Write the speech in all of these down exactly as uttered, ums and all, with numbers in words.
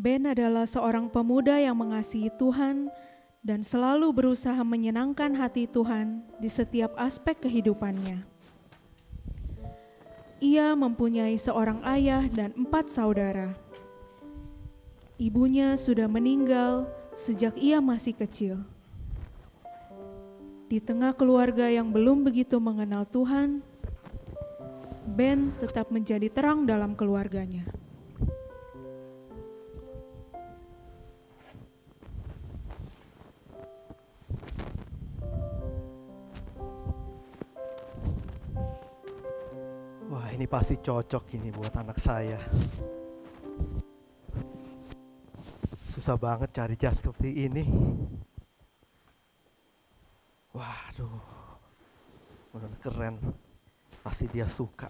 Ben adalah seorang pemuda yang mengasihi Tuhan dan selalu berusaha menyenangkan hati Tuhan di setiap aspek kehidupannya. Ia mempunyai seorang ayah dan empat saudara. Ibunya sudah meninggal sejak ia masih kecil. Di tengah keluarga yang belum begitu mengenal Tuhan, Ben tetap menjadi terang dalam keluarganya. Wah, ini pasti cocok ini buat anak saya. Susah banget cari jas seperti ini. Waduh, benar keren. Pasti dia suka.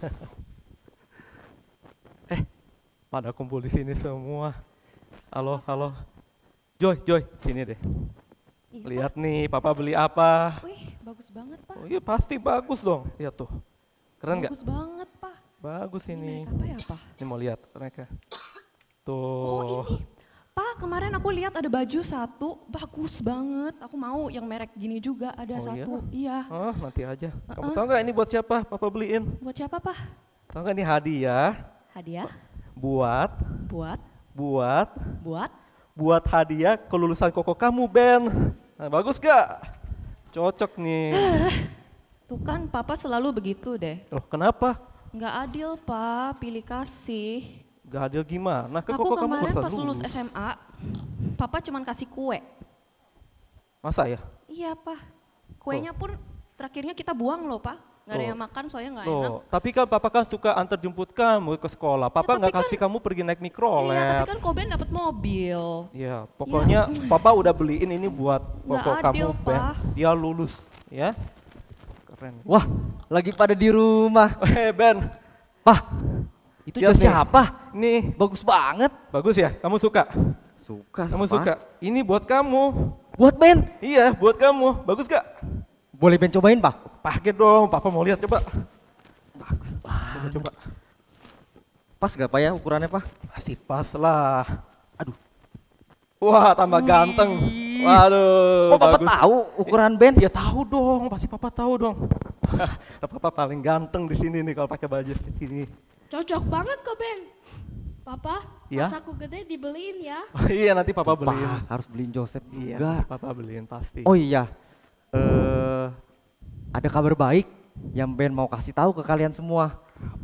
Eh, pada kumpul di sini semua. Halo, halo. Joy, Joy, sini deh. Iya, Lihat nih, Papa beli apa? Wih, bagus banget, Pak. Oh iya, pasti bagus dong. Lihat tuh. Keren nggak? Bagus banget, Pak. Bagus ini. Ini merek apa ya, Pak? Ini mau lihat mereka. Tuh. Oh, ini. Pak, kemarin aku lihat ada baju satu, bagus banget. Aku mau yang merek gini juga, ada Oh, satu. Iya. Oh, nanti aja. Kamu Uh-uh. tahu nggak ini buat siapa? Papa beliin. Buat siapa, Pak? Tahu nggak ini hadiah Hadiah? buat Buat? buat Buat? buat hadiah kelulusan koko kamu, Ben. Nah, bagus gak? Cocok nih. Tuh kan, Papa selalu begitu deh. Loh, kenapa? Nggak adil, Pak. Pilih kasih. Gak adil gimana? Ke Aku koko kamu kemarin barusan pas lulus S M A, Papa cuman kasih kue. Masa ya? Iya, Pak. Kuenya pun terakhirnya kita buang loh, Pak. Nggak ada Loh. yang makan soalnya nggak enak. Loh, tapi kan Papa kan suka antar jemput kamu ke sekolah. Papa tapi nggak kan- kasih kamu pergi naik Iya, mikrolet. tapi kan Koben dapat mobil. Ya, pokoknya Papa udah beliin ini buat Nggak koko kamu, adil, Ben. Pa. Dia lulus, ya. Keren. Wah, lagi pada di rumah. Eh, Ben. Pah, itu Lihat jas nih. siapa? Nih, Bagus banget. bagus ya? Kamu suka? Suka, Kamu Pah. suka? Ini buat kamu. Buat Ben. Iya, buat kamu. Bagus gak? Boleh Ben cobain, Pak? Pakai dong, Papa mau lihat coba. Bagus banget. Coba, coba. Pas gak, Pak ya ukurannya, Pak? Pasti pas lah. Aduh. Wah, tambah ganteng. Wih. Waduh, Kok Papa bagus. tahu ukuran Ben? Ya tahu dong, pasti Papa tahu dong. Papa paling ganteng di sini nih kalau pakai baju seperti ini. Cocok banget kok Ben. Papa, Ya? pas aku gede dibeliin ya. Iya, nanti Papa beliin. Pak, harus beliin Joseph Iya, juga. Papa beliin pasti. Oh iya, eh ada kabar baik yang Ben mau kasih tahu ke kalian semua.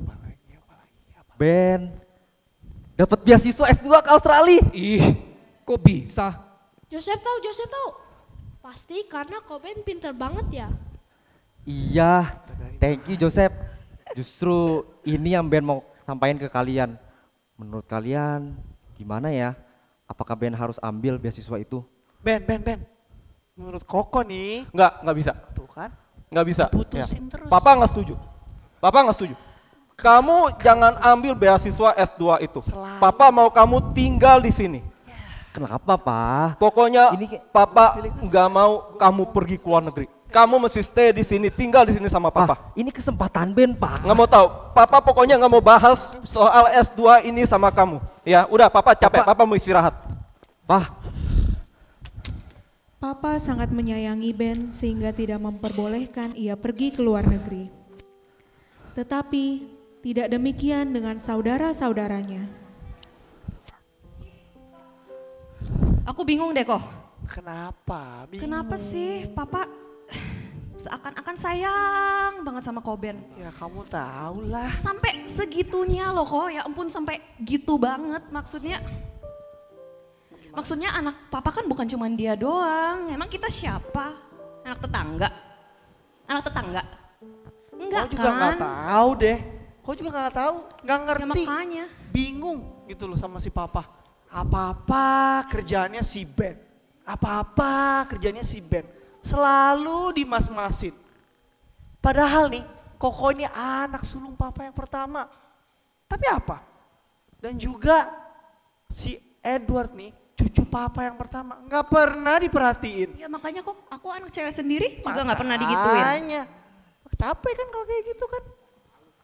Ben dapat beasiswa S dua ke Australia. Ih, kok bisa? Joseph tahu, Joseph tahu. Pasti karena kok Ben pinter banget ya. Iya, thank you Joseph. Justru ini yang Ben mau sampaikan ke kalian. Menurut kalian gimana ya? Apakah Ben harus ambil beasiswa itu? Ben, Ben, Ben. Menurut Koko nih, Enggak, enggak bisa. tuh kan, Nggak bisa. putusin Ya. terus. Papa nggak setuju. Papa nggak setuju. Kamu jangan ambil beasiswa S dua itu. Selalu. Papa mau kamu tinggal di sini. Kenapa, Pak? Pokoknya Ini kayak- Papa nggak mau kamu pergi ke luar negeri. Kamu mesti stay di sini, tinggal di sini sama Pak, Papa. ini kesempatan Ben, Pak. Nggak mau tahu. Papa pokoknya nggak mau bahas soal S dua ini sama kamu. Ya, udah Papa capek. Papa- Papa mau istirahat. Pak, Papa sangat menyayangi Ben sehingga tidak memperbolehkan ia pergi ke luar negeri. Tetapi tidak demikian dengan saudara-saudaranya. Aku bingung deh kok. Kenapa? Bingung. Kenapa sih Papa seakan-akan sayang banget sama Koben? Ya kamu tahu lah. Sampai segitunya loh kok, ya ampun sampai gitu banget maksudnya. Maksudnya anak Papa kan bukan cuma dia doang, emang kita siapa? Anak tetangga? Anak tetangga? Enggak Kau juga nggak kan? tahu deh. Kau juga nggak tahu, nggak Ya ngerti. makanya. Bingung gitu loh sama si Papa. Apa-apa kerjaannya si Ben. Apa-apa kerjanya si Ben. Selalu dimas-masin. Padahal nih, Koko ini anak sulung Papa yang pertama. Tapi apa? Dan juga si Edward nih, cucu Papa yang pertama. Nggak pernah diperhatiin. Ya makanya kok aku anak cewek sendiri juga nggak pernah digituin. Makanya. Capek kan kalau kayak gitu kan.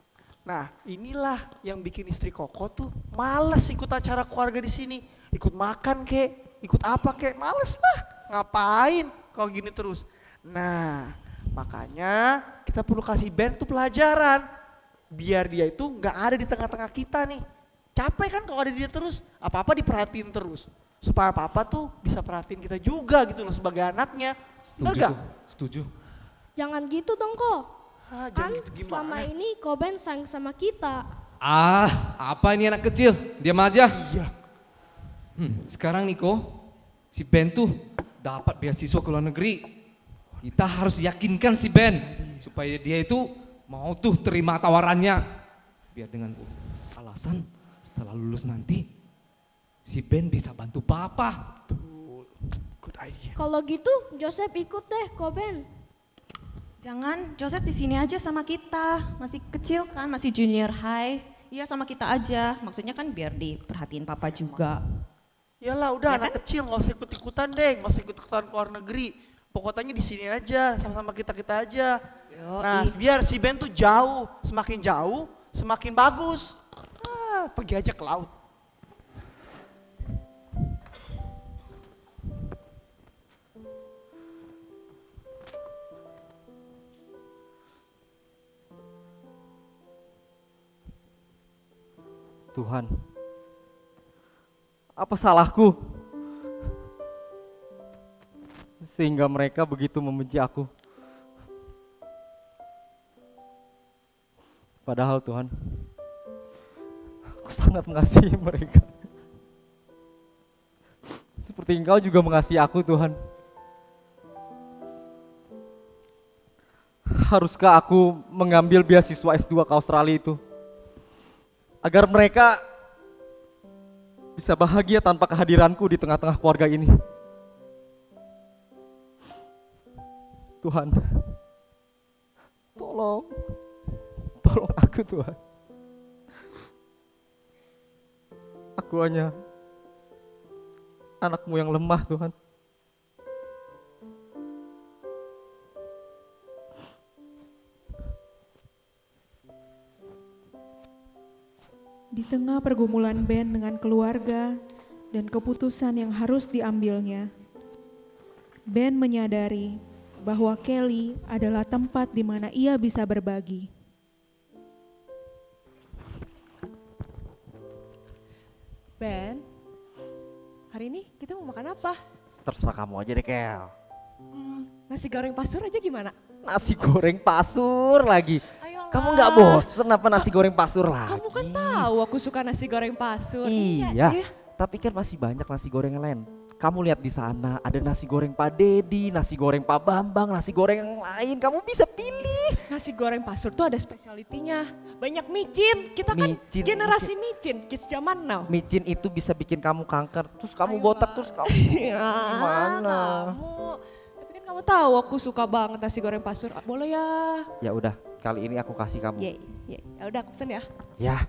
Nah, inilah yang bikin istri Koko tuh males ikut acara keluarga di sini. Ikut makan kek, ikut apa kek, males lah. Ngapain kalau gini terus. Nah, makanya kita perlu kasih Ben tuh pelajaran. Biar dia itu nggak ada di tengah-tengah kita nih. Capek kan kalau ada dia terus, apa-apa diperhatiin terus. Supaya apa-apa tuh bisa perhatiin kita juga gitu loh sebagai anaknya. Bener Setuju gak? tuh, setuju. Jangan gitu dong kok. Ah, Kan jangan gitu gimana? selama ini Koben sayang sama kita. Ah, apa ini anak kecil? Diam aja. Iya. Hmm, sekarang Niko, si Ben tuh dapat beasiswa ke luar negeri. Kita harus yakinkan si Ben supaya dia itu mau tuh terima tawarannya. Biar dengan alasan setelah lulus nanti si Ben bisa bantu papa. Good idea. Kalau gitu Joseph ikut deh Koben. Jangan, Joseph di sini aja sama kita. Masih kecil kan, masih junior high. Iya sama kita aja. Maksudnya kan biar diperhatiin papa juga. Yalah udah Ya anak kan? kecil nggak usah ikut-ikutan deh, nggak usah ikut-ikutan ke luar negeri. Pokoknya di sini aja, sama-sama kita-kita aja. Yoi. Nah biar si Ben tuh jauh, semakin jauh semakin bagus. Ah, pergi aja ke laut. Tuhan, apa salahku? Sehingga mereka begitu membenci aku. Padahal Tuhan, aku sangat mengasihi mereka. Seperti Engkau juga mengasihi aku Tuhan. Haruskah aku mengambil beasiswa S dua ke Australia itu? Agar mereka bisa bahagia tanpa kehadiranku di tengah-tengah keluarga ini. Tuhan, tolong, tolong aku Tuhan. Aku hanya anakmu yang lemah Tuhan. Di tengah pergumulan Ben dengan keluarga dan keputusan yang harus diambilnya, Ben menyadari bahwa Kelly adalah tempat di mana ia bisa berbagi. Ben, hari ini kita mau makan apa? Terserah kamu aja deh Kel. Hmm, nasi goreng pasur aja gimana? Nasi goreng pasur lagi. Ayolah. Kamu nggak bosen apa nasi goreng pasur lagi? Kamu kan tahu aku suka nasi goreng pasur. Iya, tapi kan masih banyak nasi goreng yang lain. Kamu lihat di sana ada nasi goreng Pak Dedi, nasi goreng Pak Bambang, nasi goreng yang lain. Kamu bisa pilih. Nasi goreng pasur tuh ada spesialitinya. Banyak micin. Kita kan Micin, generasi micin, kids zaman now. Micin itu bisa bikin kamu kanker, terus kamu Ayolah. botak, terus kamu Ya, gimana? Kamu. Tapi kan kamu tahu aku suka banget nasi goreng pasur. Boleh ya? Ya udah, kali ini aku kasih kamu. Ye, ye. Ya udah aku pesen ya. Ya,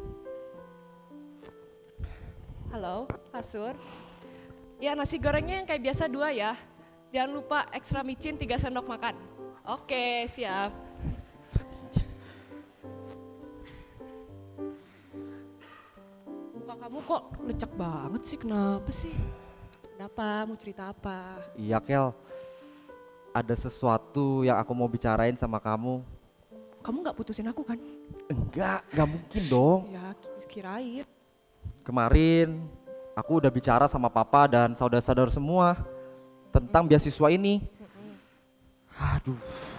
Halo, pasur. Ya nasi gorengnya yang kayak biasa dua ya. Jangan lupa ekstra micin tiga sendok makan. Oke, siap. Muka kamu kok lecek banget sih, kenapa sih? Kenapa? Mau cerita apa? iya Kel. Ada sesuatu yang aku mau bicarain sama kamu. Kamu gak putusin aku kan? Enggak, enggak mungkin dong. Ya kirain. Kemarin aku udah bicara sama papa dan saudara-saudara semua tentang beasiswa ini. Aduh.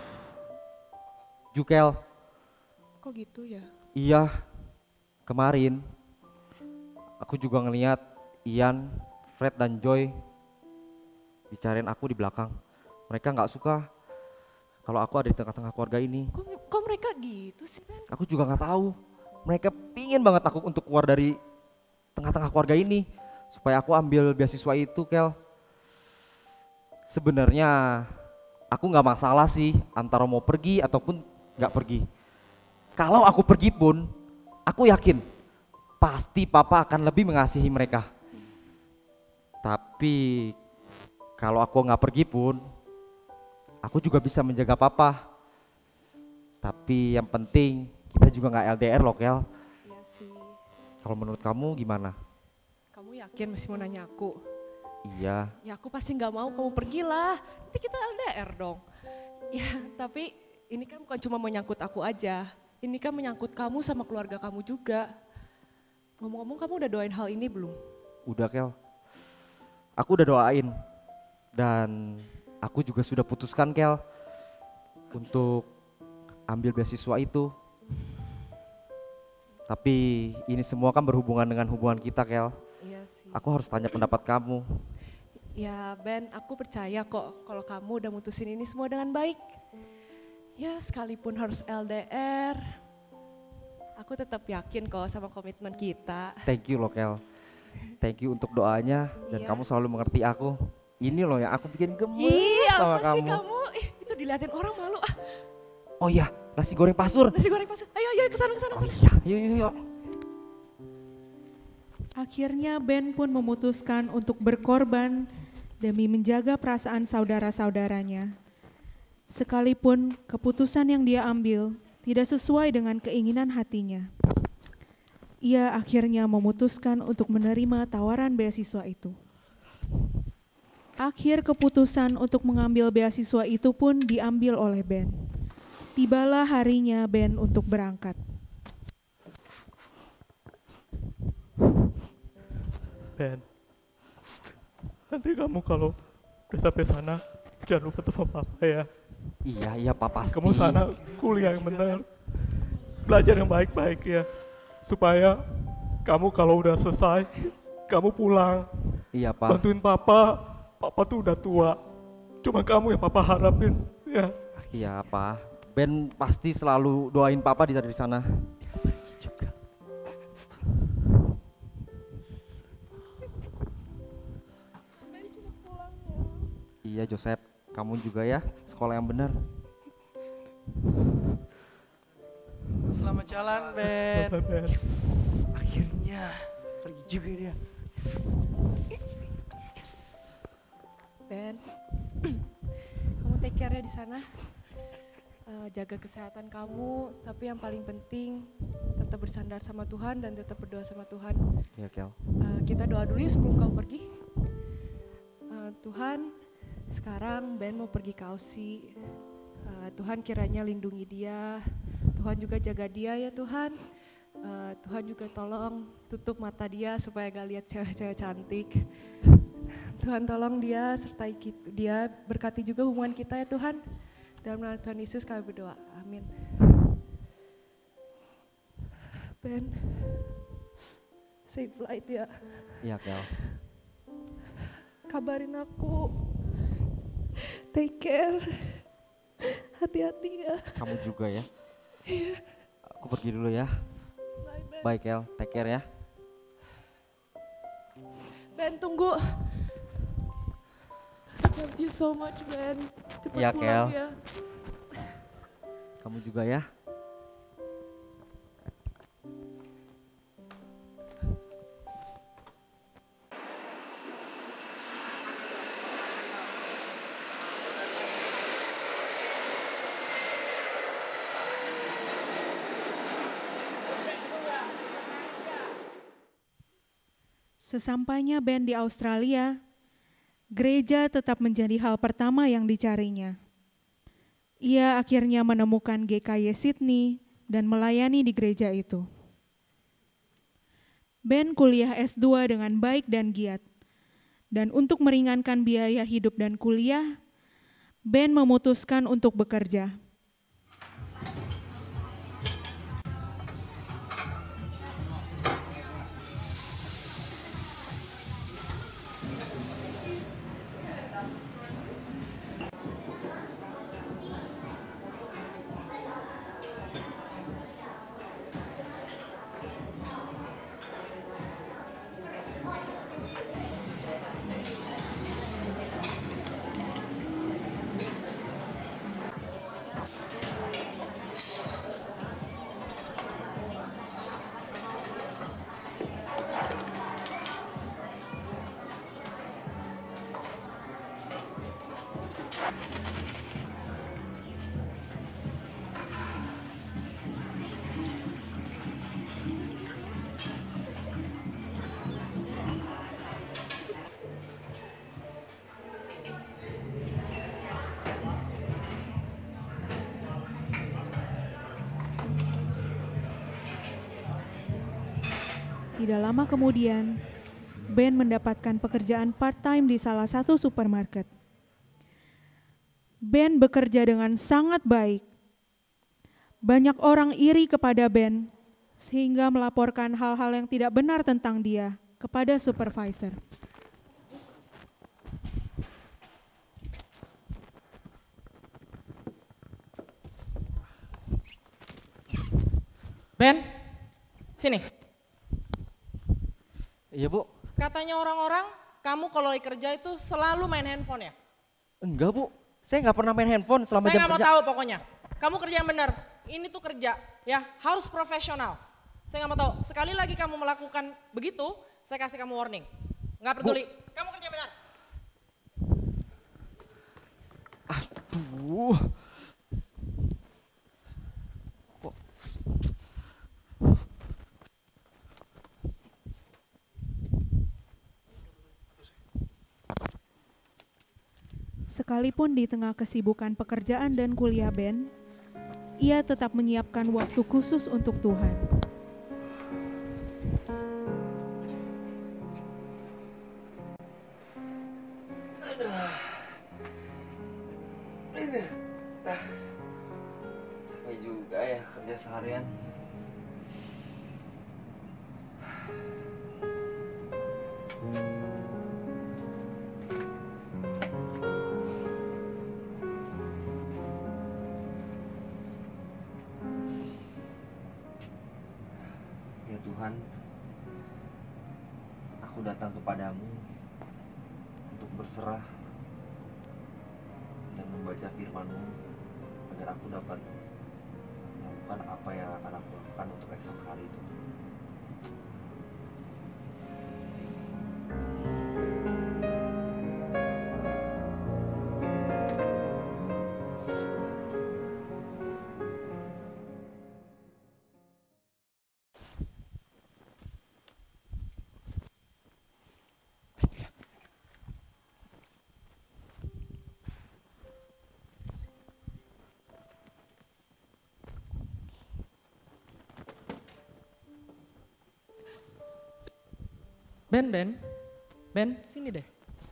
Jukel, Kok gitu ya? iya. Kemarin aku juga ngeliat Ian, Fred dan Joy bicarain aku di belakang. Mereka nggak suka kalau aku ada di tengah-tengah keluarga ini. Kok, kok mereka gitu sih, Ben? Aku juga nggak tahu. Mereka pingin banget aku untuk keluar dari tengah-tengah keluarga ini supaya aku ambil beasiswa itu, Kel. Sebenarnya aku nggak masalah sih antara mau pergi ataupun nggak pergi. Kalau aku pergi pun, aku yakin pasti papa akan lebih mengasihi mereka. Tapi kalau aku nggak pergi pun, aku juga bisa menjaga papa. Tapi yang penting Kita juga nggak L D R loh, Kel. Iya sih. Kalau menurut kamu gimana? Kamu yakin masih mau nanya aku? Iya. Ya aku pasti nggak mau kamu pergilah. Nanti kita L D R dong. Ya tapi ini kan bukan cuma menyangkut aku aja. Ini kan menyangkut kamu sama keluarga kamu juga. Ngomong-ngomong kamu udah doain hal ini belum? Udah, Kel. Aku udah doain. Dan aku juga sudah putuskan, Kel, untuk ambil beasiswa itu. Tapi ini semua kan berhubungan dengan hubungan kita, Kel. Iya sih. Aku harus tanya pendapat kamu. Ya Ben, aku percaya kok kalau kamu udah mutusin ini semua dengan baik. Ya sekalipun harus L D R, aku tetap yakin kok sama komitmen kita. Thank you loh, Kel. Thank you untuk doanya dan Iya. kamu selalu mengerti aku. Ini loh yang aku bikin gemes Iya, sama apa sih kamu. kamu? Eh, itu diliatin orang malu ah. Oh iya, nasi goreng pasur. Nasi goreng pasir. Ayo, ayo kesana, kesana, Oh kesana. iya, yuk yuk yuk. Akhirnya Ben pun memutuskan untuk berkorban demi menjaga perasaan saudara-saudaranya. Sekalipun keputusan yang dia ambil tidak sesuai dengan keinginan hatinya. Ia akhirnya memutuskan untuk menerima tawaran beasiswa itu. Akhir keputusan untuk mengambil beasiswa itu pun diambil oleh Ben. Tibalah harinya Ben untuk berangkat. Ben, nanti kamu kalau udah sampai sana jangan lupa telepon papa ya. Iya iya Pak, pasti. Kamu sana kuliah yang benar, belajar yang baik-baik ya, supaya kamu kalau udah selesai kamu pulang. Iya Pak. Bantuin papa, papa tuh udah tua, cuma kamu yang papa harapin ya. Iya Pak. Ben pasti selalu doain Papa di di sana. Iya Joseph, kamu juga ya sekolah yang benar. Selamat jalan, Ben. Selamat, Ben. Yes, akhirnya pergi juga dia. Yes. Ben, kamu take care ya di sana. Eh, jaga kesehatan kamu, tapi yang paling penting tetap bersandar sama Tuhan dan tetap berdoa sama Tuhan. Iya Kel. Eh, kita doa dulu ya sebelum kamu pergi. Eh, Tuhan, sekarang Ben mau pergi ke Aussie. Eh, Tuhan kiranya lindungi dia. Tuhan juga jaga dia ya Tuhan. Eh, Tuhan juga tolong tutup mata dia supaya gak lihat cewek-cewek cantik. Tuhan tolong dia sertai kita, dia berkati juga hubungan kita ya Tuhan. Dalam nama Tuhan Yesus kami berdoa, amin. Ben, safe flight ya. Iya Kel. Kabarin aku. Take care. Hati-hati ya. Kamu juga ya. Aku pergi dulu ya. Bye, Ben. Bye Kel, take care ya. Ben, tunggu. Love you so much, Ben. Cepet Iya, pulang Kel. ya. Kamu juga ya. Sesampainya Ben di Australia, gereja tetap menjadi hal pertama yang dicarinya. Ia akhirnya menemukan G K Y Sydney dan melayani di gereja itu. Ben kuliah S dua dengan baik dan giat. Dan untuk meringankan biaya hidup dan kuliah, Ben memutuskan untuk bekerja. Tidak lama kemudian, Ben mendapatkan pekerjaan part-time di salah satu supermarket. Ben bekerja dengan sangat baik. Banyak orang iri kepada Ben, sehingga melaporkan hal-hal yang tidak benar tentang dia kepada supervisor. Ben, sini. Iya Bu. Katanya orang-orang, kamu kalau lagi kerja itu selalu main handphone ya? Enggak Bu, saya nggak pernah main handphone selama Saya jam nggak mau kerja. tahu pokoknya. Kamu kerja yang benar. Ini tuh kerja, ya harus profesional. Saya nggak mau tahu. Sekali lagi kamu melakukan begitu, saya kasih kamu warning. Nggak peduli. Bu. Kamu kerja benar. Aduh. Sekalipun di tengah kesibukan pekerjaan dan kuliah Ben, ia tetap menyiapkan waktu khusus untuk Tuhan. Capek juga ya kerja seharian. Ya Tuhan, aku datang kepadamu untuk berserah dan membaca firman-Mu agar aku dapat melakukan apa yang akan aku lakukan untuk esok hari itu. Ben, Ben, Ben, sini deh.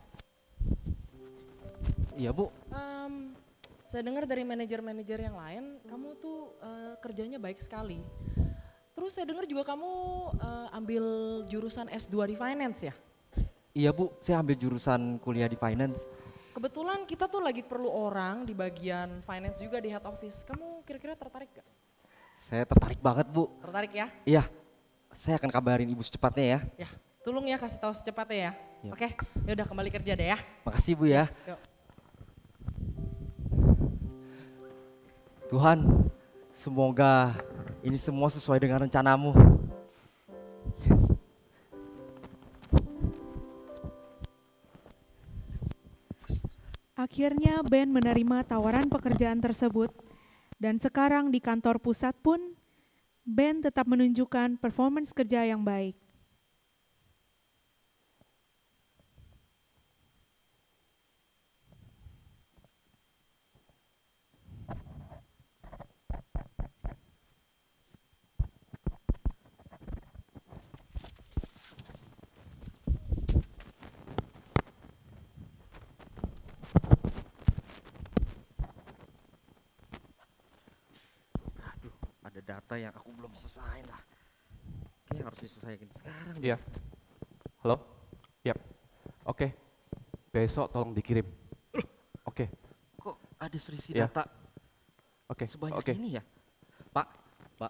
Iya Bu. Um, saya dengar dari manajer-manajer yang lain, kamu tuh uh, kerjanya baik sekali. Terus saya dengar juga kamu uh, ambil jurusan S dua di finance ya? Iya Bu, saya ambil jurusan kuliah di finance. Kebetulan kita tuh lagi perlu orang di bagian finance juga di head office. Kamu kira-kira tertarik gak? Saya tertarik banget Bu. Tertarik ya? Iya, saya akan kabarin Ibu secepatnya ya. Ya, tolong ya kasih tahu secepatnya ya. Yep. Oke, ya udah kembali kerja deh ya. Makasih Bu ya. Yuk. Tuhan, semoga ini semua sesuai dengan rencanamu. Akhirnya Ben menerima tawaran pekerjaan tersebut dan sekarang di kantor pusat pun Ben tetap menunjukkan performance kerja yang baik. Data yang aku belum selesai lah. Kayaknya harus diselesaikan sekarang. Iya. Halo? Yap. Oke. Besok tolong dikirim. Oke. Kok ada selisih Ya. data Oke. sebanyak Oke. ini ya? Pak, Pak.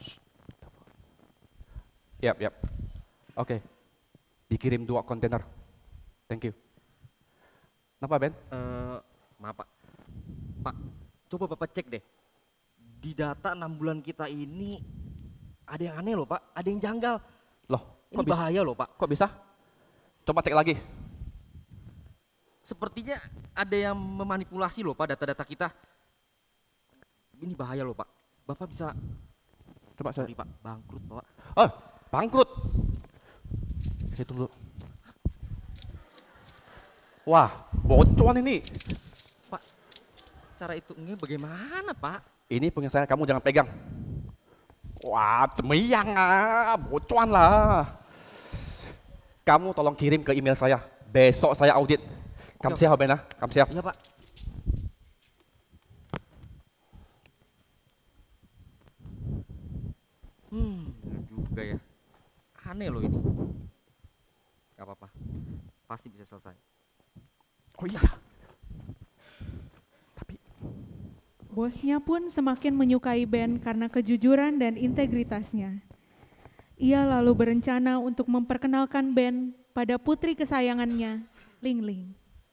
Yap, yap. Oke. Dikirim dua kontainer. Thank you. Kenapa Ben? Eh, maaf Pak. Pak, coba Bapak cek deh. Di data enam bulan kita ini ada yang aneh loh Pak, ada yang janggal. Loh, Ini kok bisa? bahaya loh Pak. Kok bisa? Coba cek lagi. Sepertinya ada yang memanipulasi loh Pak data-data kita. Ini bahaya loh Pak. Bapak bisa, Coba saya. sorry Pak, bangkrut Pak. Oh, bangkrut. Hitung dulu. Wah, bocuan ini. Pak, cara hitungnya bagaimana Pak? Ini punya saya, kamu jangan pegang. Wah, cemiyang ah, bocuan lah. kamu tolong kirim ke email saya. Besok saya audit. Kamu siap, Ben? Kamu siap? Iya, Pak. Hmm, bener juga ya. Aneh loh ini. Gak apa-apa, pasti bisa selesai. Oh iya. Tapi Bosnya pun semakin menyukai Ben karena kejujuran dan integritasnya. Ia lalu berencana untuk memperkenalkan Ben pada putri kesayangannya, Ling Ling.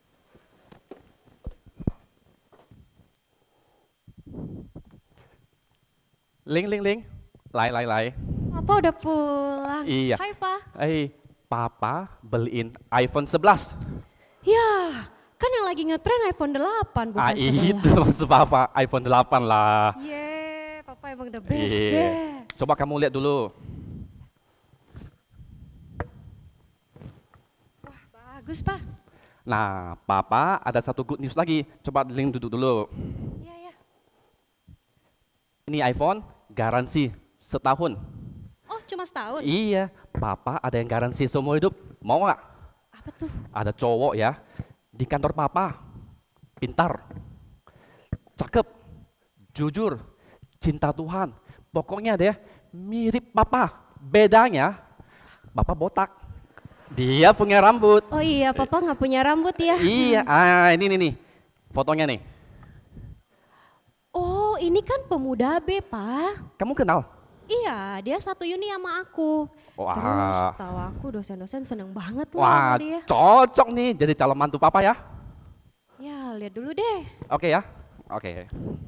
Ling, Ling, Ling. Lai, lai, lai. Papa udah pulang. Iya. Hai, Pa. Eh, Papa beliin iPhone sebelas. Ya, kan yang lagi ngetren iPhone delapan bukan Ah, sebelas. itu maksud Papa, iPhone delapan lah. Yeay, Papa emang the best Iya. deh. Coba kamu lihat dulu. Wah, bagus, Pa. Nah, Papa ada satu good news lagi. Coba Ling duduk dulu. Iya, iya. Ini iPhone garansi setahun. Oh, cuma setahun? Iya, Papa ada yang garansi seumur hidup. Mau nggak? Apa tuh? Ada cowok ya di kantor Papa, pintar, cakep, jujur, cinta Tuhan. Pokoknya deh mirip Papa. Bedanya, Papa botak. Dia punya rambut. Oh iya, Papa nggak punya rambut ya? Iya, ah ini nih nih, fotonya nih. Oh, ini kan pemuda B, Pa. Kamu kenal? Iya, dia satu uni sama aku. Wah. Terus tahu aku dosen-dosen seneng banget loh Wah, sama dia. cocok nih jadi calon mantu Papa ya. Ya, lihat dulu deh. Oke ya, oke.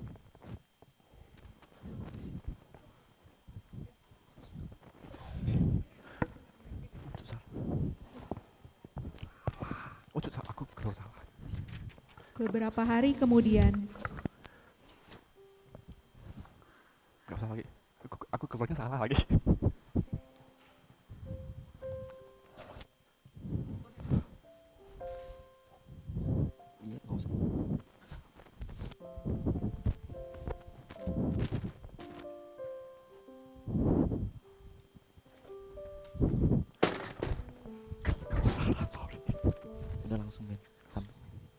Oh, aku keluar salah. Beberapa hari kemudian, Gak usah lagi. Aku, aku keluarnya salah lagi. Iya, nggak usah. Kalau salah, sorry. Udah langsung Ben, sampai.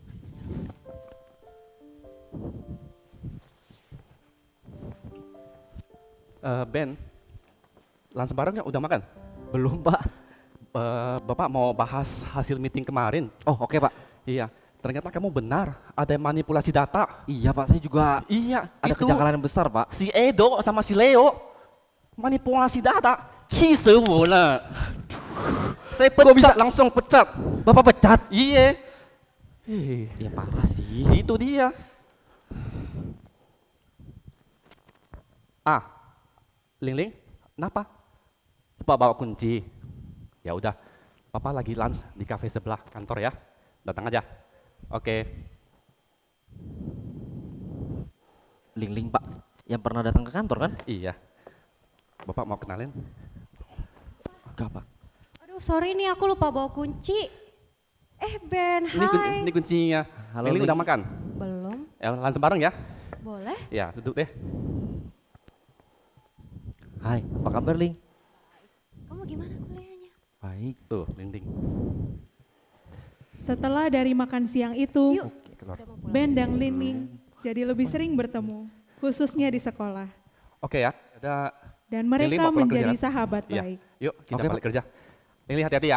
Eh, Ben, langsung barengnya udah makan? Belum, Pak. Eh, Bapak mau bahas hasil meeting kemarin. Oh, oke, Pak. Iya, ternyata kamu benar, ada manipulasi data. Iya, Pak, saya juga Iya, ada itu kejanggalan yang besar, Pak. si Edo sama si Leo manipulasi data. 气死我了. Saya pecat, langsung pecat. Bapak pecat? Iya. Eh, Ya parah sih. itu dia. Ah, Ling Ling, kenapa? Lupa bawa kunci. Ya udah, Papa lagi lunch di kafe sebelah kantor ya. Datang aja. Oke. Ling Ling, Pak, yang pernah datang ke kantor kan? Iya. Bapak mau kenalin? Enggak, Pak. Aduh, sorry nih aku lupa bawa kunci. Eh, Ben, Ini, kun- hai. ini kuncinya. Halo, Ling Ling Ling. udah makan? Belum, Ya, lunch bareng ya. boleh? Ya, duduk deh. Hai, apa kabar, Ling? Kamu gimana kuliahnya? Baik. Tuh, Ling Ling. setelah dari makan siang itu, Yuk. Keluar. Ben dan Ling Ling jadi lebih sering bertemu, khususnya di sekolah. Oke ya, ada. Dan Ling Ling mereka mau pulang menjadi kerja? sahabat Iya. baik. Yuk, kita Oke, balik kerja. Ling Ling hati-hati ya.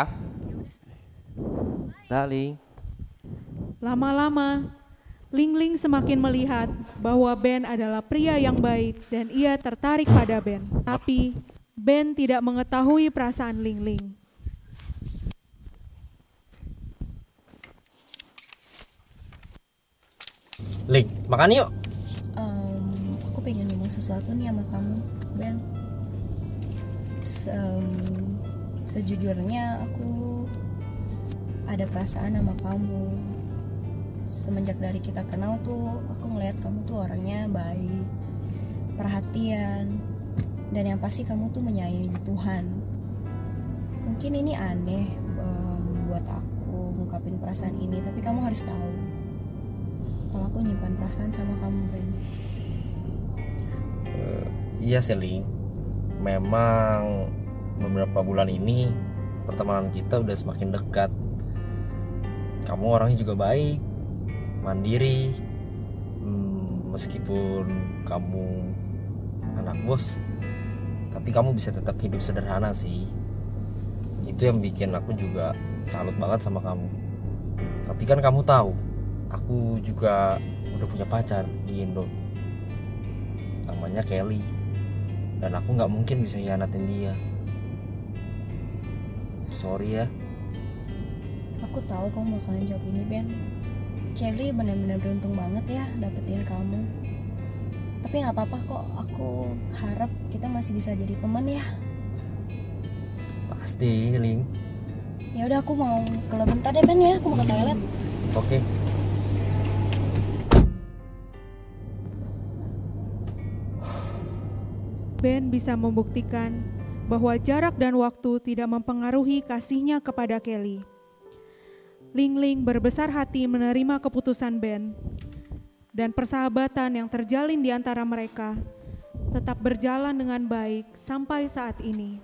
Dah, Ling. Lama-lama, Ling Ling semakin melihat bahwa Ben adalah pria yang baik dan ia tertarik pada Ben. Tapi Ben tidak mengetahui perasaan Ling Ling. Ling, makan yuk. Em, aku pengen ngomong sesuatu nih sama kamu, Ben. Se- em, sejujurnya aku ada perasaan sama kamu. Semenjak dari kita kenal tuh, aku ngeliat kamu tuh orangnya baik, perhatian, dan yang pasti kamu tuh menyayangi Tuhan. Mungkin ini aneh em, buat aku ngungkapin perasaan ini, tapi kamu harus tahu kalau aku nyimpan perasaan sama kamu, Ben. Uh, iya Seling, memang beberapa bulan ini pertemanan kita udah semakin dekat. Kamu orangnya juga baik, mandiri. Hmm, meskipun kamu anak bos, tapi kamu bisa tetap hidup sederhana sih. Itu yang bikin aku juga salut banget sama kamu. Tapi kan kamu tahu, aku juga udah punya pacar di Indo. Namanya Kelly. Dan aku gak mungkin bisa hianatin dia. Sorry ya. Aku tahu kamu bakalan jawab ini, Ben. Kelly benar-benar beruntung banget ya dapetin kamu. Tapi nggak apa-apa kok. Aku harap kita masih bisa jadi teman ya. Pasti, Ling. Ya udah, aku mau keluar bentar deh, Ben ya. Aku mau ke toilet. Oke. Ben bisa membuktikan bahwa jarak dan waktu tidak mempengaruhi kasihnya kepada Kelly. Ling Ling berbesar hati menerima keputusan Ben, dan persahabatan yang terjalin di antara mereka tetap berjalan dengan baik sampai saat ini.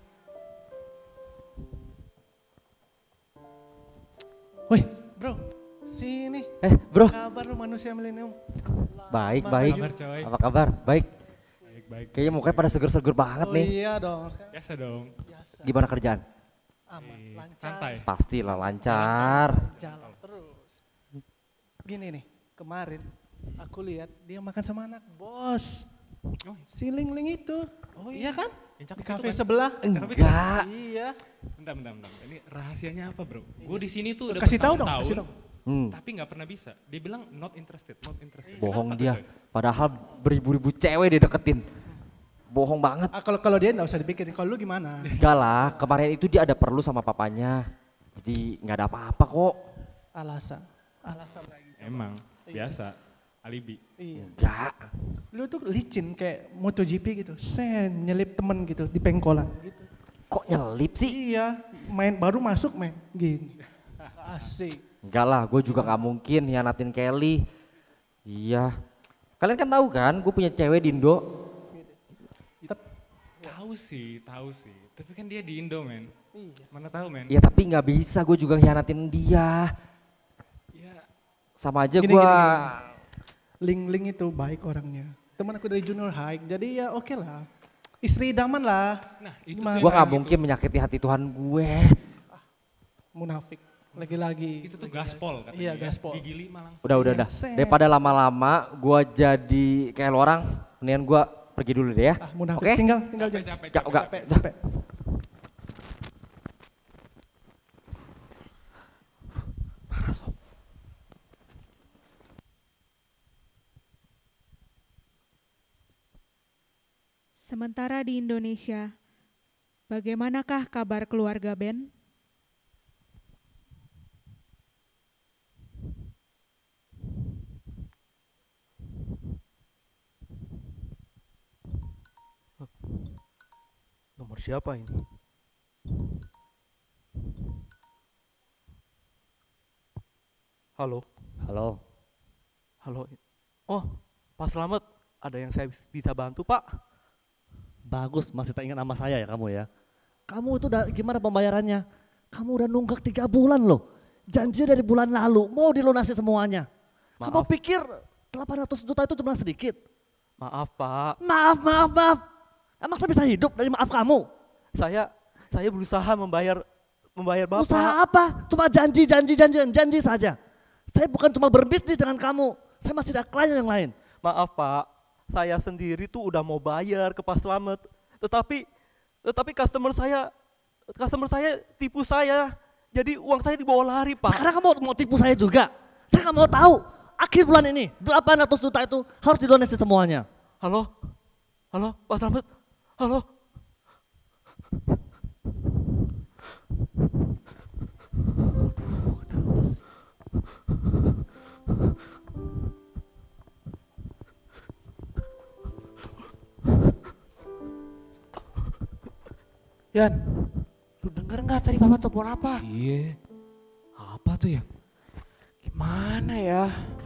Woi, bro, sini. Eh, bro. Kabar lu manusia milenium? Baik, Apa baik. kabar, coy? Apa kabar? Baik. Baik, baik. Kayaknya mukanya pada seger-seger banget Oh nih. iya dong. Biasa dong. Biasa. Gimana kerjaan? Aman, lancar. Santai. Pastilah lancar. Jalan terus. Gini nih, kemarin aku lihat dia makan sama anak bos. Si Ling Ling itu. Oh iya kan? Di kafe sebelah. Enggak. Iya. Bentar, bentar, bentar. Ini rahasianya apa, bro? Gue di sini tuh udah Kasih tahu dong, bertahun-tahun, kasih tahu. Hmm. tapi nggak pernah bisa. Dia bilang not interested, not interested. Bohong Kenapa tuh, dia. coy? Padahal beribu-ribu cewek dia deketin. Bohong banget. Ah, kalau kalau dia nggak usah dipikirin. Kalau lu gimana? Enggak lah, kemarin itu dia ada perlu sama papanya. Jadi nggak ada apa-apa kok. Alasan. Alasan lagi. Emang, biasa. Alibi. Iya. Enggak. Lu tuh licin kayak MotoGP gitu. Sen nyelip temen gitu di pengkolan gitu. Kok nyelip sih? Iya, main baru masuk main gini. Asik. Enggak lah, gue juga gak mungkin hianatin Kelly. Iya. Kalian kan tahu kan, gue punya cewek di Indo. Tahu sih, tahu sih. Tapi kan dia di Indo, men. Iya. Mana tahu, men. Ya tapi gak bisa, gue juga hianatin dia. Ya. Sama aja Gini, gue. gini, gini. Ling Ling itu baik orangnya. Teman aku dari junior high, jadi ya oke lah. Istri idaman lah. Nah, itu Gimana? Gue gak mungkin menyakiti hati Tuhan gue. Munafik. Lagi-lagi. Itu tuh gaspol katanya. Iya, ya. gaspol. Gigi lima langsung. Udah, udah, Iya, udah. set. Daripada lama-lama gue jadi kayak lo orang, mendingan gue pergi dulu deh ya. Ah, munafik. Oke? Tinggal, tinggal Capek, James. capek, Ya, enggak. Capek, capek. Sementara di Indonesia, bagaimanakah kabar keluarga Ben? Nomor siapa ini? Halo. Halo. Halo. Oh, Pak Slamet. Ada yang saya bisa bantu, Pak? Bagus, masih tak ingat nama saya ya kamu ya. Kamu itu udah gimana pembayarannya? Kamu udah nunggak tiga bulan loh. Janji dari bulan lalu mau dilunasi semuanya. Maaf. Kamu pikir delapan ratus juta itu cuma sedikit? Maaf, Pak. Maaf, maaf, maaf. Emang saya bisa hidup dari maaf kamu? Saya saya berusaha membayar membayar Bapak. Usaha apa? Cuma janji, janji, janji, dan janji saja. Saya bukan cuma berbisnis dengan kamu. Saya masih ada klien yang lain. Maaf, Pak. Saya sendiri tuh udah mau bayar ke Pak Slamet. Tetapi tetapi customer saya customer saya tipu saya. Jadi uang saya dibawa lari, Pak. Sekarang kamu mau tipu saya juga? Saya nggak mau tahu. Akhir bulan ini delapan ratus juta itu harus dilunasi semuanya. Halo? Halo, Pak Slamet? Halo? Yan, lu denger nggak tadi papa telepon apa? Iya. Apa tuh ya? Gimana ya?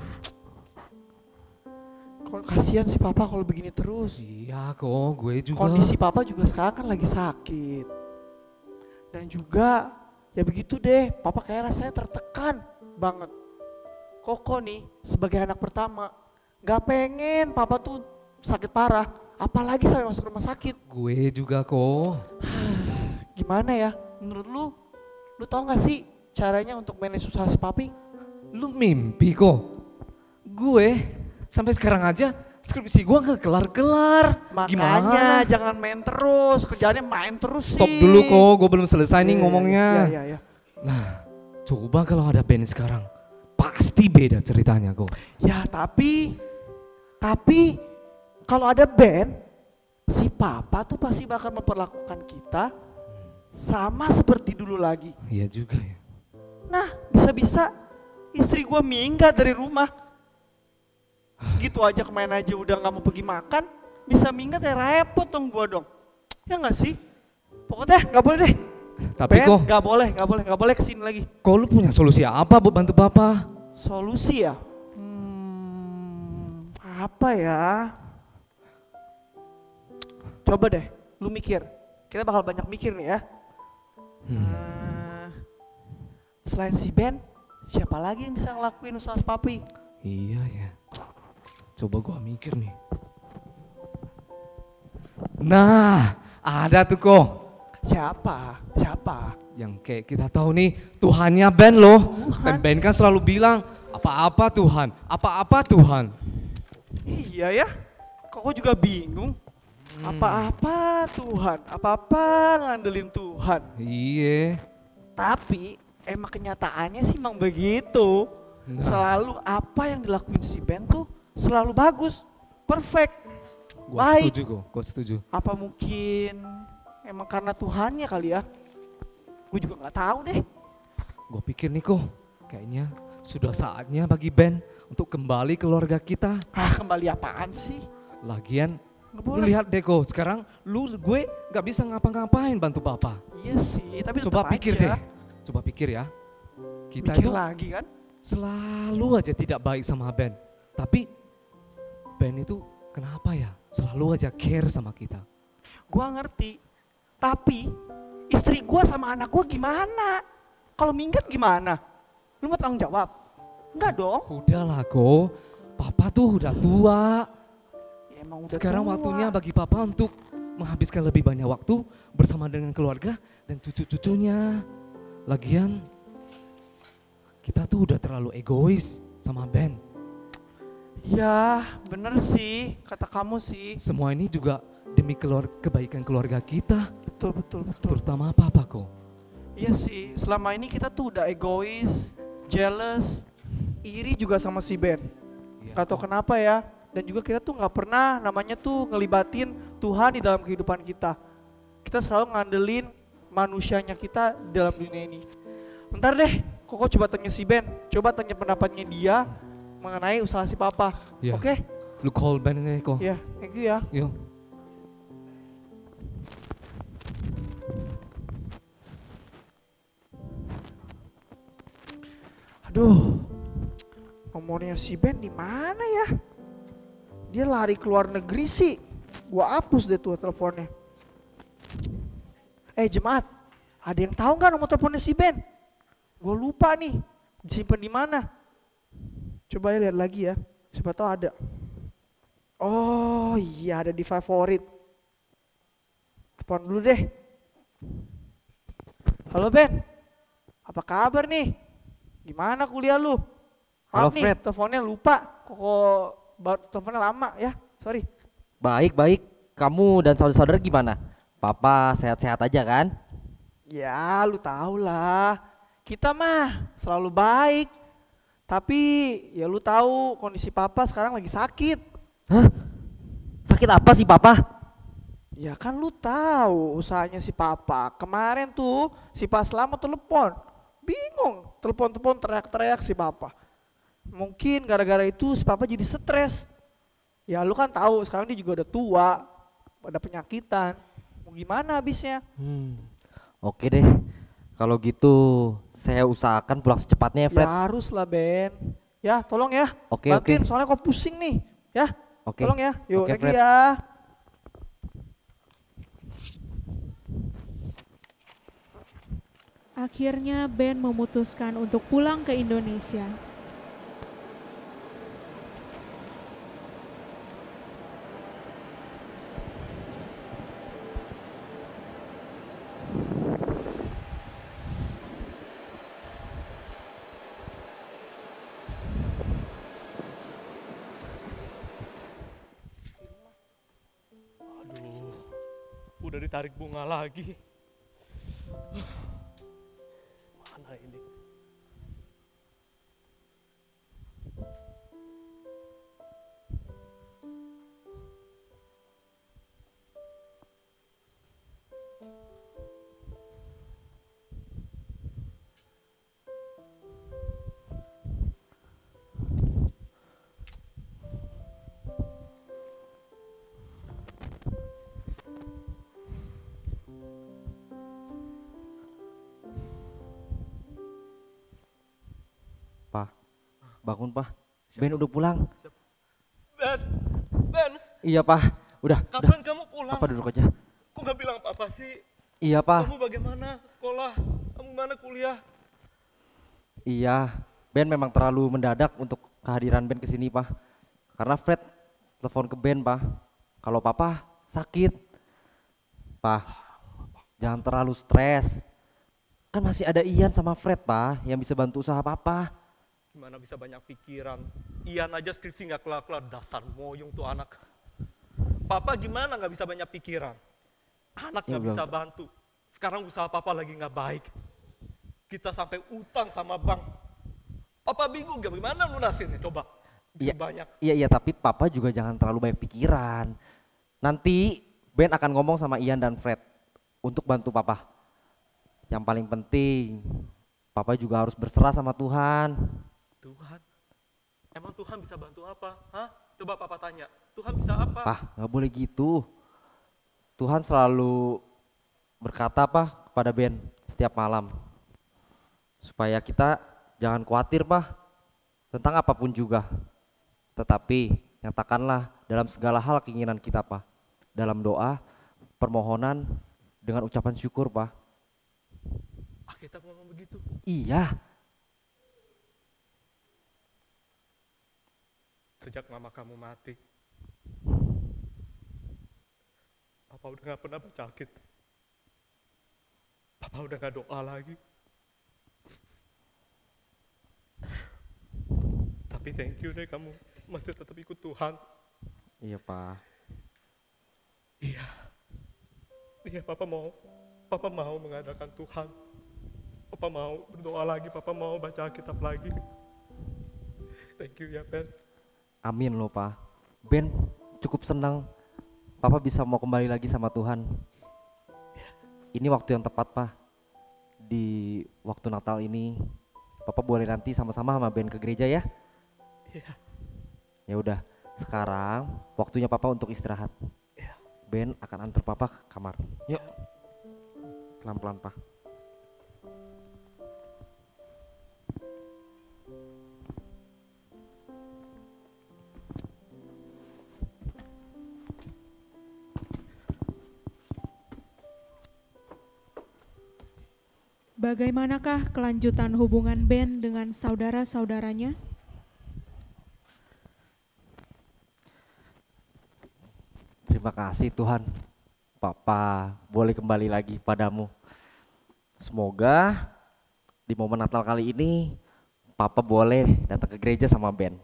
Kok kasihan si papa kalau begini terus. Iya kok, gue juga. Kondisi papa juga sekarang kan lagi sakit. Dan juga ya begitu deh, papa kayak rasanya tertekan banget. Koko nih sebagai anak pertama gak pengen papa tuh sakit parah, apalagi sampai masuk rumah sakit. Gue juga kok. Gimana ya, menurut lu, lu tau gak sih caranya untuk manage usaha si papi? Lu mimpi kok. Gue sampai sekarang aja skripsi gue gak kelar-kelar. Makanya Gimana? jangan main terus, kerjaannya main terus Stop sih. dulu kok, gue belum selesai nih Iya, iya, ngomongnya. iya, iya, iya. Nah, coba kalau ada band sekarang, pasti beda ceritanya kok. Ya tapi, tapi kalau ada band, si papa tuh pasti bakal memperlakukan kita sama seperti dulu lagi. Iya juga ya. Nah, bisa-bisa istri gua minggat dari rumah. Gitu aja kemarin aja udah gak mau pergi makan, bisa minggat ya repot dong gua dong. Ya gak sih? Pokoknya gak boleh deh. Tapi Ben, kok, gak boleh, gak boleh, gak boleh kesini lagi. kok lu punya solusi apa buat bantu Papa? Solusi ya? Hmm, apa ya? Coba deh, lu mikir. Kita bakal banyak mikir nih ya. Hmm. Uh, selain si Ben, siapa lagi yang bisa ngelakuin usaha papi? Iya ya. Coba gua mikir nih. Nah, ada tuh kok. Siapa? Siapa? Yang kayak kita tahu nih, Tuhannya Ben loh. Dan Ben kan selalu bilang, apa-apa Tuhan, apa-apa Tuhan. Iya ya, kok gua juga bingung. Apa-apa Tuhan, apa-apa ngandelin Tuhan. Iya. Tapi emang kenyataannya sih emang begitu. Nah. Selalu apa yang dilakuin si Ben tuh selalu bagus, perfect, Gua baik. setuju kok, gua setuju. Apa mungkin emang karena Tuhannya kali ya? Gue juga nggak tahu deh. Gue pikir nih kok, kayaknya sudah saatnya bagi Ben untuk kembali ke keluarga kita. Ah, kembali apaan sih? Lagian, Nggak lu boleh. lihat deh kok, sekarang lu gue nggak bisa ngapa-ngapain bantu Papa. Iya sih, tapi Coba tetap pikir aja. deh, coba pikir ya. Kita Mikir itu lagi kan? selalu aja tidak baik sama Ben. Tapi Ben itu kenapa ya selalu aja care sama kita. Gua ngerti, tapi istri gua sama anak gua gimana? Kalau minggat gimana? Lu mau tanggung jawab? Enggak dong. Udahlah kok, Papa tuh udah tua. Ya, emang udah Sekarang tua. waktunya bagi Papa untuk menghabiskan lebih banyak waktu bersama dengan keluarga dan cucu-cucunya. Lagian kita tuh udah terlalu egois sama Ben. Ya bener sih, kata kamu sih. Semua ini juga demi keluar, kebaikan keluarga kita. Betul, betul, betul. Terutama Papa kok. Iya sih, selama ini kita tuh udah egois, jealous, iri juga sama si Ben. Gak tau kenapa ya. Dan juga kita tuh gak pernah namanya tuh ngelibatin Tuhan di dalam kehidupan kita. Kita selalu ngandelin manusianya kita dalam dunia ini. Bentar deh, Koko coba tanya si Ben. Coba tanya pendapatnya dia mengenai usaha si Papa. Ya. Oke? Lu call Ben nih kok. Iya, thank you ya. Yuk. Aduh, nomornya si Ben di mana ya? Dia lari keluar negeri sih. Gua hapus deh tuh teleponnya. Eh jemaat, ada yang tahu nggak nomor teleponnya si Ben? Gua lupa nih, disimpan di mana? Coba ya lihat lagi ya, siapa tahu ada. Oh iya, ada di favorit. Telepon dulu deh. Halo Ben, apa kabar nih? Gimana kuliah lu? Halo, Maaf nih, Fred. teleponnya lupa. Kok baru teleponnya lama ya, sorry. Baik, baik. Kamu dan saudara-saudara gimana? Papa sehat-sehat aja kan? Ya lu tau lah, kita mah selalu baik. Tapi ya lu tahu kondisi papa sekarang lagi sakit. Hah? Sakit apa sih Papa? Ya kan lu tahu usahanya si papa. Kemarin tuh si Pak Slamet telepon. Bingung, telepon-telepon teriak-teriak si papa. Mungkin gara-gara itu si papa jadi stres. Ya lu kan tahu sekarang dia juga udah tua, ada penyakitan. Mau gimana habisnya? Hmm. Oke deh. Kalau gitu saya usahakan pulang secepatnya ya Fred. Ya harus lah Ben. Ya tolong ya. Oke, Bantuin, oke. soalnya kok pusing nih. Ya. Oke. Tolong ya. Yuk, Oke, thank you Fred. ya. Akhirnya Ben memutuskan untuk pulang ke Indonesia. Aduh, udah ditarik bunga lagi. Mana ini? Pa, bangun pa. Ben udah pulang. Ben, Ben, Iya pa, udah. kapan udah. kamu pulang? Papa duduk aja. Kok nggak bilang apa-apa sih? Iya pa. Kamu bagaimana sekolah? Kamu mana kuliah? Iya, Ben memang terlalu mendadak untuk kehadiran Ben kesini pa. Karena Fred telepon ke Ben pa. Kalau papa sakit. Pa, jangan terlalu stres. Kan masih ada Ian sama Fred pa yang bisa bantu usaha papa. Gimana bisa banyak pikiran? Ian aja skripsi nggak kelar-kelar, dasar moyong tuh anak. Papa gimana nggak bisa banyak pikiran? Anak Ya, nggak bisa belum. bantu. Sekarang usaha papa lagi nggak baik. Kita sampai utang sama bank. Papa bingung gak gimana lunasinnya, coba. Iya, Banyak. iya, iya, tapi papa juga jangan terlalu banyak pikiran. Nanti Ben akan ngomong sama Ian dan Fred untuk bantu papa. Yang paling penting, papa juga harus berserah sama Tuhan. Tuhan, emang Tuhan bisa bantu apa? Hah? Coba papa tanya, Tuhan bisa apa? Pah, nggak boleh gitu. Tuhan selalu berkata apa kepada Ben setiap malam. Supaya kita jangan khawatir Pah, tentang apapun juga. Tetapi nyatakanlah dalam segala hal keinginan kita Pah. Dalam doa, permohonan, dengan ucapan syukur Pah. Alkitab ngomong begitu. Iya. Sejak mama kamu mati, papa udah gak pernah baca Alkitab. Papa udah gak doa lagi. Tapi thank you deh, kamu masih tetap ikut Tuhan. Iya Pak. Iya. Iya, papa mau. Papa mau mengadakan Tuhan. Papa mau berdoa lagi, papa mau baca Alkitab lagi. Thank you ya Ben. Amin loh Pak. Ben cukup senang Papa bisa mau kembali lagi sama Tuhan. Ini waktu yang tepat Pak. Di waktu Natal ini Papa boleh nanti sama-sama sama Ben ke gereja ya. Iya. Ya udah, sekarang waktunya Papa untuk istirahat. Ben akan antar Papa ke kamar. Yuk. Pelan-pelan Pak. Bagaimanakah kelanjutan hubungan Ben dengan saudara-saudaranya? Terima kasih Tuhan, Papa boleh kembali lagi padamu. Semoga di momen Natal kali ini Papa boleh datang ke gereja sama Ben.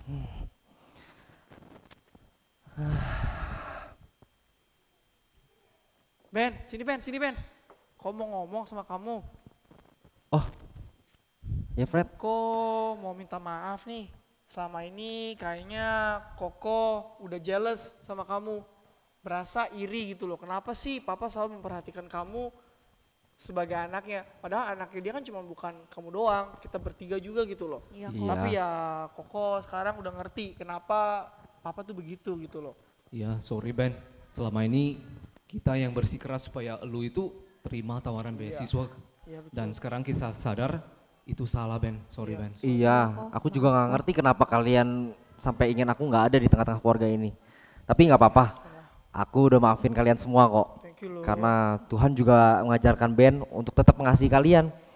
Ben, sini Ben, sini Ben. Kok mau ngomong sama kamu? Oh, ya Fred. Koko mau minta maaf nih. Selama ini kayaknya Koko udah jealous sama kamu. Berasa iri gitu loh. Kenapa sih Papa selalu memperhatikan kamu sebagai anaknya? Padahal anaknya dia kan cuma bukan kamu doang. Kita bertiga juga gitu loh. Iya, Kok. Tapi ya Koko sekarang udah ngerti kenapa Papa tuh begitu gitu loh. Iya, sorry Ben. Selama ini kita yang bersikeras supaya elu itu terima tawaran beasiswa. Iya, betul. Dan sekarang kita sadar itu salah Ben. Sorry Ben. Iya, aku juga nggak ngerti kenapa kalian sampai ingin aku nggak ada di tengah-tengah keluarga ini. Tapi nggak apa-apa, aku udah maafin kalian semua kok. Thank you loh. Karena Tuhan juga mengajarkan Ben untuk tetap mengasihi kalian.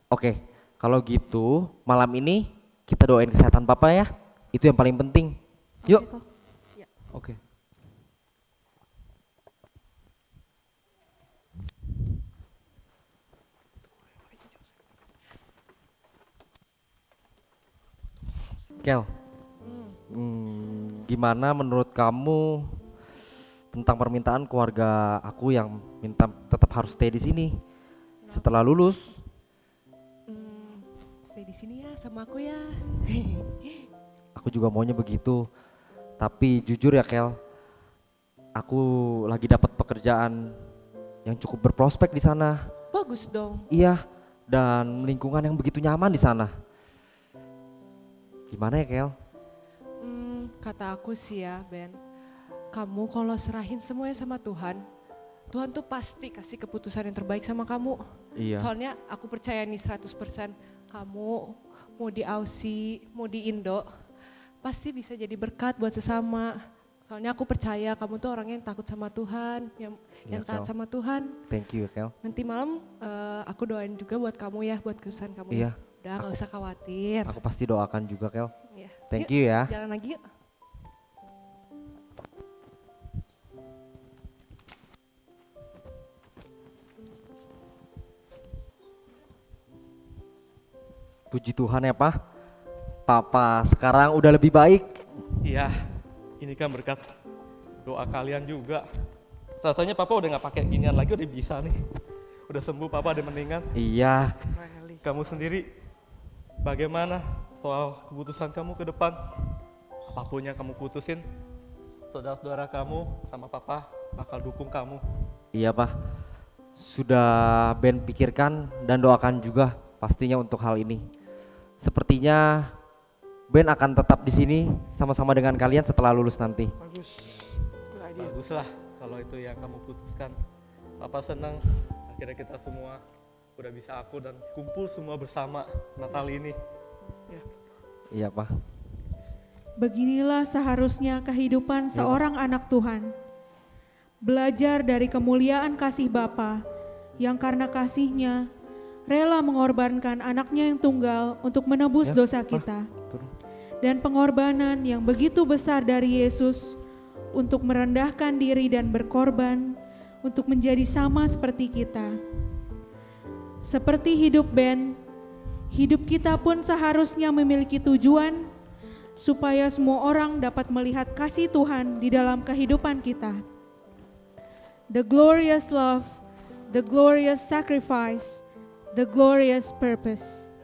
Oke, kalau gitu malam ini kita doain kesehatan papa ya. Itu yang paling penting. Yuk. Oke. Kel, hmm, gimana menurut kamu tentang permintaan keluarga aku yang minta tetap harus stay di sini setelah lulus? Hmm, stay di sini ya sama aku ya. Aku juga maunya begitu. Tapi jujur ya Kel, aku lagi dapat pekerjaan yang cukup berprospek di sana. Bagus dong. Iya, dan lingkungan yang begitu nyaman di sana. Gimana ya Kel? Hmm, kata aku sih ya Ben, kamu kalau serahin semuanya sama Tuhan, Tuhan tuh pasti kasih keputusan yang terbaik sama kamu. Iya. Soalnya aku percaya nih seratus persen kamu mau di Aussie, mau di Indo, pasti bisa jadi berkat buat sesama. Soalnya aku percaya kamu tuh orang yang takut sama Tuhan, yang Iya, yang taat Kel. sama Tuhan. Thank you ya Kel. Nanti malam eh, aku doain juga buat kamu ya, buat kesusahan kamu. Iya. Udah nggak Aku- usah khawatir. Aku pasti doakan juga Kel. Iya. Thank Yuk, you ya. Jalan lagi yuk. Puji Tuhan ya Pak. Papa sekarang udah lebih baik. Iya, ini kan berkat doa kalian juga. Rasanya papa udah nggak pakai ginian lagi, udah bisa nih. Udah sembuh papa, udah mendingan. Iya. Kamu sendiri bagaimana soal keputusan kamu ke depan? Apapun yang kamu putusin, saudara-saudara kamu sama papa bakal dukung kamu. Iya Pak. Sudah Ben pikirkan dan doakan juga pastinya untuk hal ini. Sepertinya Ben akan tetap di sini sama-sama dengan kalian setelah lulus nanti. Bagus. Bagus lah kalau itu yang kamu putuskan. Papa senang akhirnya kita semua udah bisa aku dan kumpul semua bersama Natal ini. Ya. Iya Pak. Beginilah seharusnya kehidupan seorang anak Tuhan. Belajar dari kemuliaan kasih Bapa yang karena kasihnya rela mengorbankan anaknya yang tunggal untuk menebus Ya, dosa Pak. kita. Dan pengorbanan yang begitu besar dari Yesus untuk merendahkan diri dan berkorban untuk menjadi sama seperti kita. Seperti hidup Ben, hidup kita pun seharusnya memiliki tujuan supaya semua orang dapat melihat kasih Tuhan di dalam kehidupan kita. The glorious love, the glorious sacrifice, the glorious purpose.